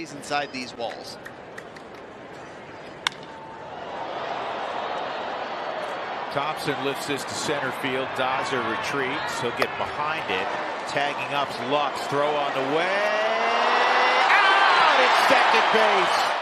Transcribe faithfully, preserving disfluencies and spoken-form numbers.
inside these walls. Thompson lifts this to center field. Daza retreats. He'll get behind it. Tagging up Lux. Throw on the way. Out at second base.